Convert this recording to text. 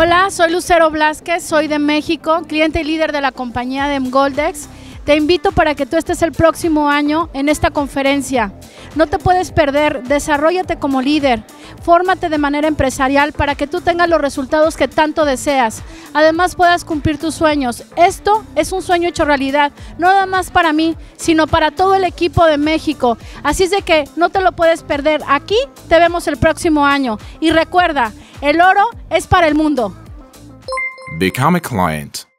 Hola, soy Lucero Blázquez, soy de México, cliente y líder de la compañía de Goldex. Te invito para que tú estés el próximo año en esta conferencia. No te puedes perder, desarróllate como líder, fórmate de manera empresarial para que tú tengas los resultados que tanto deseas. Además puedas cumplir tus sueños. Esto es un sueño hecho realidad, no nada más para mí, sino para todo el equipo de México. Así es de que no te lo puedes perder. Aquí te vemos el próximo año. Y recuerda, el oro es para el mundo. Become a client.